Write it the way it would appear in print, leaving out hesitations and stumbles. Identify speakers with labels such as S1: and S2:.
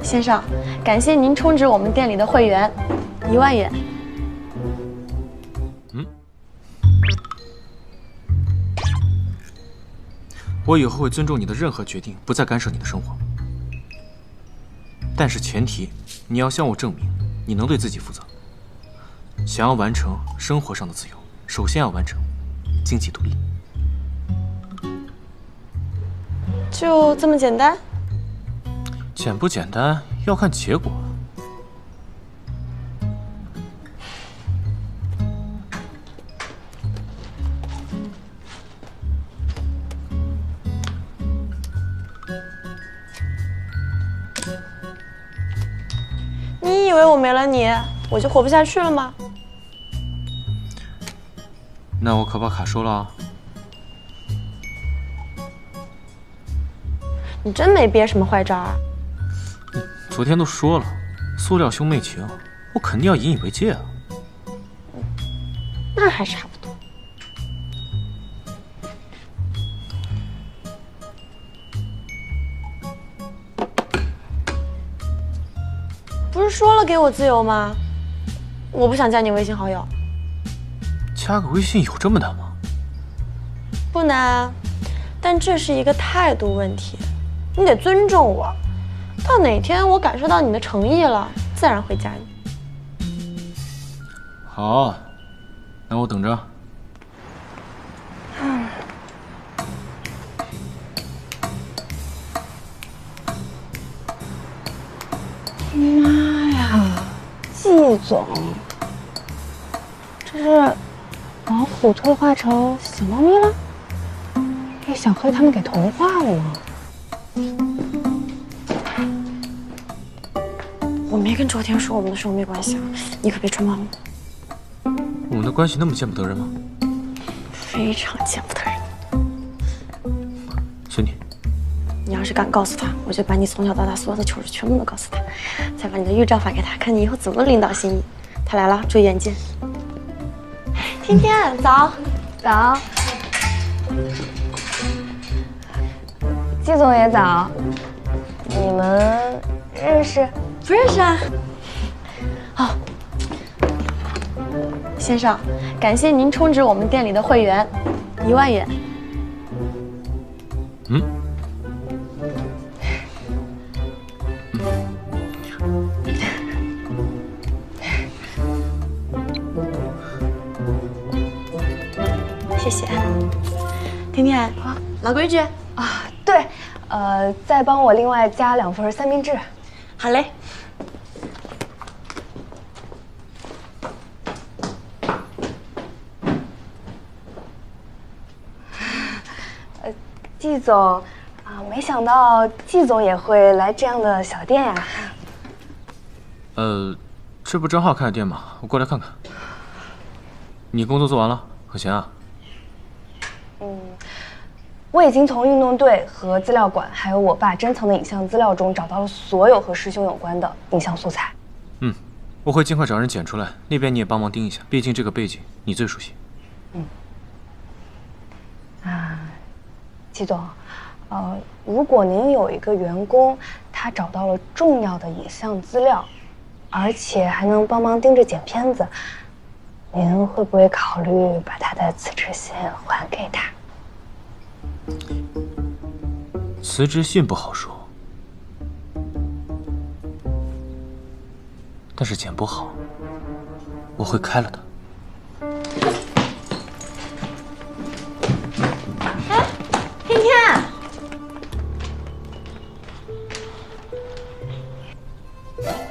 S1: 先生，感谢您充值我们店里的会员，1万元。
S2: 我以后会尊重你的任何决定，不再干涉你的生活。但是前提，你要向我证明你能对自己负责。想要完成生活上的自由，首先要完成经济独立。
S1: 就这么简单？
S2: 简不简单要看结果。
S1: 你以为我没了你，我就活不下去了吗？
S2: 那我可把卡收了啊！
S1: 你真没憋什么坏招啊？
S2: 昨天都说了，塑料兄妹情，我肯定要引以为戒啊。
S1: 那还差不多。不是说了给我自由吗？我不想加你微信好友。
S2: 加个微信有这么难吗？
S1: 不难，但这是一个态度问题，你得尊重我。到哪天我感受到你的诚意了，自然会加你。
S2: 好，那我等着。
S3: 妈呀，季总，这是老虎退化成小猫咪了？被小黑他们给同化了吗？
S1: 我没跟周天说我们的生没关系啊，你可别穿帮我。
S2: 我们的关系那么见不得人吗？
S1: 非常见不得人。
S2: 随你。
S1: 你要是敢告诉他，我就把你从小到大所有的糗事全部都告诉他，再把你的预兆发给他，看你以后怎么领导心意。他来了，注意远见。天天早。
S3: 早。季总也早。你们认识？
S1: 不认识啊。哦，先生，感谢您充值我们店里的会员，1万元。谢谢。甜甜啊，老规矩
S3: 啊，对，再帮我另外加2份三明治。
S1: 好嘞。
S3: 季总啊，没想到季总也会来这样的小店呀。
S2: 这不正好开的店吗？我过来看看。你工作做完了，很闲啊？
S3: 我已经从运动队和资料馆，还有我爸珍藏的影像资料中找到了所有和师兄有关的影像素材。
S2: 我会尽快找人剪出来，那边你也帮忙盯一下，毕竟这个背景你最熟悉。
S3: 季总，如果您有一个员工，他找到了重要的影像资料，而且还能帮忙盯着剪片子，您会不会考虑把他的辞职信还给他？
S2: 辞职信不好说，但是剪不好，我会开了的。
S1: 哎，天天。